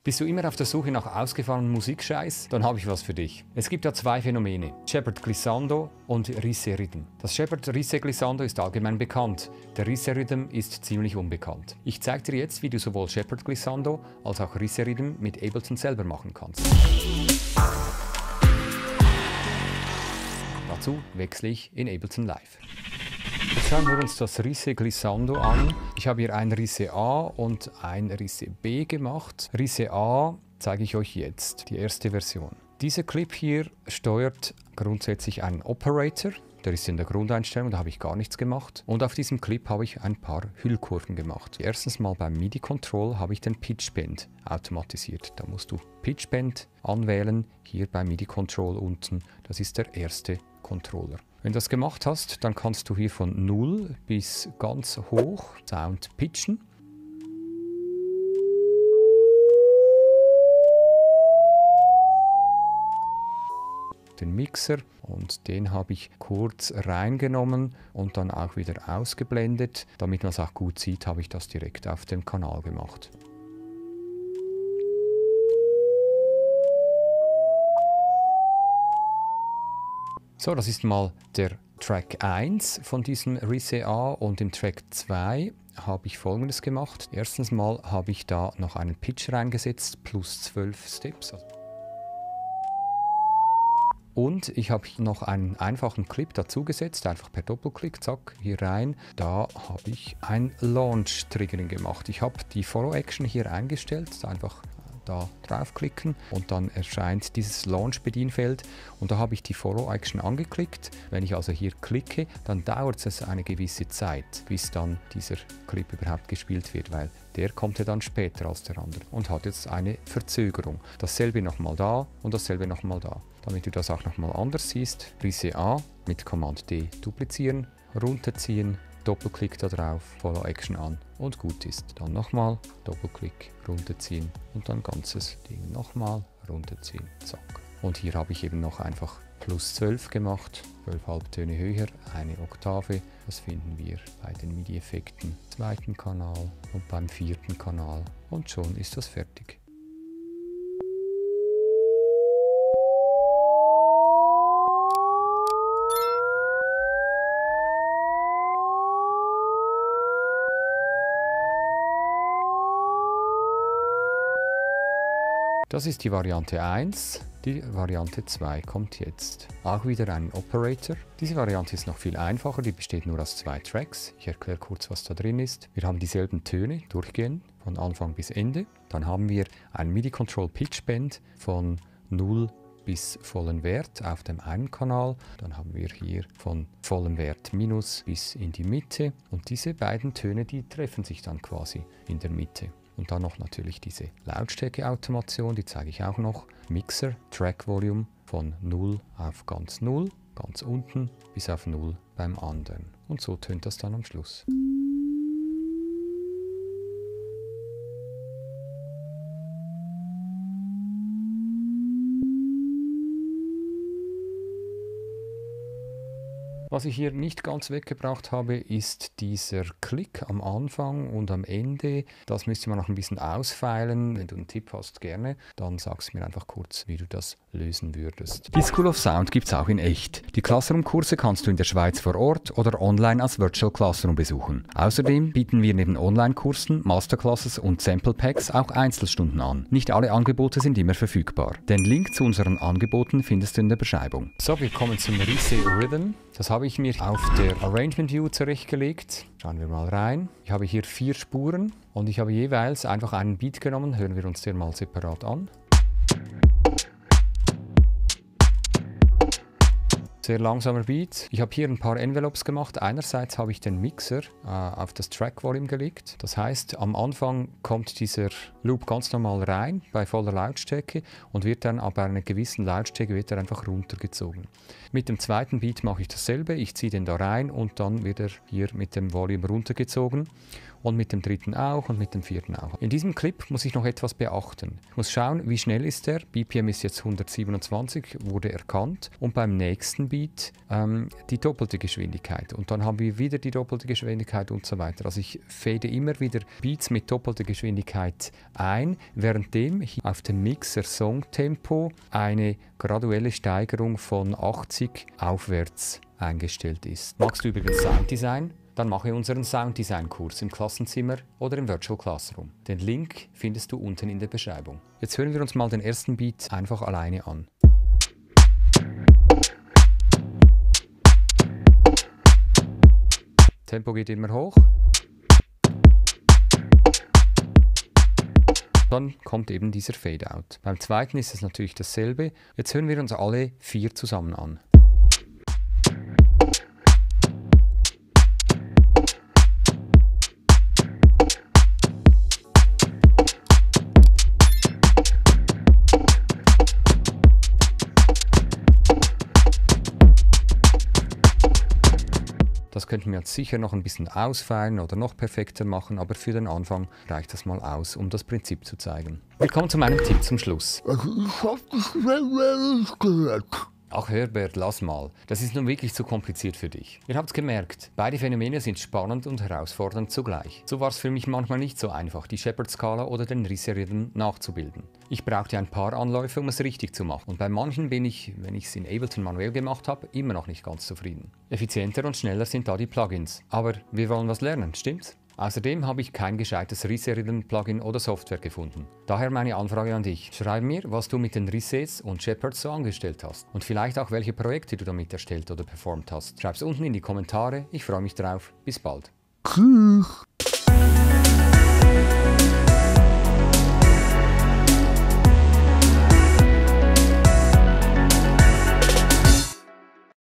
Bist du immer auf der Suche nach ausgefallenen Musikscheiß? Dann habe ich was für dich. Es gibt ja zwei Phänomene, Shepard Glissando und Risse Rhythm. Das Shepard Risse Glissando ist allgemein bekannt, der Risse Rhythm ist ziemlich unbekannt. Ich zeige dir jetzt, wie du sowohl Shepard Glissando als auch Risse Rhythm mit Ableton selber machen kannst. Dazu wechsle ich in Ableton Live. Jetzt schauen wir uns das Risse Glissando an. Ich habe hier ein Risse A und ein Risse B gemacht. Risse A zeige ich euch jetzt, die erste Version. Dieser Clip hier steuert grundsätzlich einen Operator. Der ist in der Grundeinstellung, da habe ich gar nichts gemacht. Und auf diesem Clip habe ich ein paar Hüllkurven gemacht. Erstens mal beim MIDI-Control habe ich den Pitch-Bend automatisiert. Da musst du Pitch-Bend anwählen, hier beim MIDI-Control unten. Das ist der erste Controller. Wenn du das gemacht hast, dann kannst du hier von 0 bis ganz hoch Sound pitchen. Den Mixer und den habe ich kurz reingenommen und dann auch wieder ausgeblendet. Damit man es auch gut sieht, habe ich das direkt auf dem Kanal gemacht. So, das ist mal der Track 1 von diesem Risse A und im Track 2 habe ich Folgendes gemacht. Erstens mal habe ich da noch einen Pitch reingesetzt, plus 12 Steps. Und ich habe noch einen einfachen Clip dazu gesetzt, einfach per Doppelklick, zack, hier rein. Da habe ich ein Launch-Triggering gemacht. Ich habe die Follow-Action hier eingestellt, einfach da draufklicken und dann erscheint dieses Launch-Bedienfeld und da habe ich die Follow-Action angeklickt. Wenn ich also hier klicke, dann dauert es eine gewisse Zeit, bis dann dieser Clip überhaupt gespielt wird, weil der kommt ja dann später als der andere und hat jetzt eine Verzögerung. Dasselbe nochmal da und dasselbe nochmal da. Damit du das auch nochmal anders siehst, Risse A mit Command D duplizieren, runterziehen, Doppelklick da drauf, Follow Action an und gut ist. Dann nochmal, Doppelklick, runterziehen und dann ganzes Ding nochmal runterziehen, zack. Und hier habe ich eben noch einfach plus 12 gemacht, 12 Halbtöne höher, eine Oktave. Das finden wir bei den MIDI-Effekten, zweiten Kanal und beim vierten Kanal und schon ist das fertig. Das ist die Variante 1, die Variante 2 kommt jetzt. Auch wieder ein Operator. Diese Variante ist noch viel einfacher, die besteht nur aus 2 Tracks. Ich erkläre kurz, was da drin ist. Wir haben dieselben Töne durchgehend, von Anfang bis Ende. Dann haben wir ein MIDI-Control Pitch Bend von 0 bis vollen Wert auf dem einen Kanal. Dann haben wir hier von vollem Wert minus bis in die Mitte. Und diese beiden Töne, die treffen sich dann quasi in der Mitte. Und dann noch natürlich diese Lautstärke-Automation, die zeige ich auch noch. Mixer, Track Volume von 0 auf ganz 0, ganz unten bis auf 0 beim anderen. Und so tönt das dann am Schluss. Was ich hier nicht ganz weggebracht habe, ist dieser Klick am Anfang und am Ende. Das müsste man noch ein bisschen ausfeilen. Wenn du einen Tipp hast, gerne. Dann sagst du mir einfach kurz, wie du das lösen würdest. Die School of Sound gibt es auch in echt. Die Classroom-Kurse kannst du in der Schweiz vor Ort oder online als Virtual Classroom besuchen. Außerdem bieten wir neben Online-Kursen, Masterclasses und Sample Packs auch Einzelstunden an. Nicht alle Angebote sind immer verfügbar. Den Link zu unseren Angeboten findest du in der Beschreibung. So, wir kommen zum Risse Rhythm. Das habe ich mir auf der Arrangement View zurechtgelegt. Schauen wir mal rein. Ich habe hier 4 Spuren und ich habe jeweils einfach einen Beat genommen. Hören wir uns den mal separat an. Sehr langsamer Beat. Ich habe hier ein paar Envelopes gemacht. Einerseits habe ich den Mixer auf das Track Volume gelegt. Das heißt, am Anfang kommt dieser Loop ganz normal rein bei voller Lautstärke und wird dann ab einer gewissen Lautstärke wird er einfach runtergezogen. Mit dem zweiten Beat mache ich dasselbe. Ich ziehe den da rein und dann wird er hier mit dem Volume runtergezogen. und mit dem dritten auch und mit dem vierten auch. In diesem Clip muss ich noch etwas beachten. Ich muss schauen, wie schnell ist der. BPM ist jetzt 127, wurde erkannt. Und beim nächsten Beat die doppelte Geschwindigkeit. Und dann haben wir wieder die doppelte Geschwindigkeit und so weiter. Also ich fade immer wieder Beats mit doppelter Geschwindigkeit ein, währenddem hier auf dem Mixer Songtempo eine graduelle Steigerung von 80 aufwärts eingestellt ist. Magst du übrigens Sounddesign? Dann mache unseren Sounddesign-Kurs im Klassenzimmer oder im Virtual Classroom. Den Link findest du unten in der Beschreibung. Jetzt hören wir uns mal den ersten Beat einfach alleine an. Tempo geht immer hoch. Dann kommt eben dieser Fade-Out. Beim zweiten ist es natürlich dasselbe. Jetzt hören wir uns alle 4 zusammen an. Das könnten wir jetzt sicher noch ein bisschen ausfeilen oder noch perfekter machen, aber für den Anfang reicht das mal aus, um das Prinzip zu zeigen. Willkommen zu meinem Tipp zum Schluss. Also ich hab das nicht gehört. Ach Herbert, lass mal. Das ist nun wirklich zu kompliziert für dich. Ihr habt's gemerkt, beide Phänomene sind spannend und herausfordernd zugleich. So war es für mich manchmal nicht so einfach, die Shepard-Skala oder den Risse-Rhythm nachzubilden. Ich brauchte ein paar Anläufe, um es richtig zu machen. Und bei manchen bin ich, wenn ich es in Ableton manuell gemacht habe, immer noch nicht ganz zufrieden. Effizienter und schneller sind da die Plugins. Aber wir wollen was lernen, stimmt's? Außerdem habe ich kein gescheites Risse-Rhythm-Plugin oder Software gefunden. Daher meine Anfrage an dich. Schreib mir, was du mit den Risses und Shepards so angestellt hast. Und vielleicht auch, welche Projekte du damit erstellt oder performt hast. Schreib's unten in die Kommentare. Ich freue mich drauf. Bis bald. Tschüss.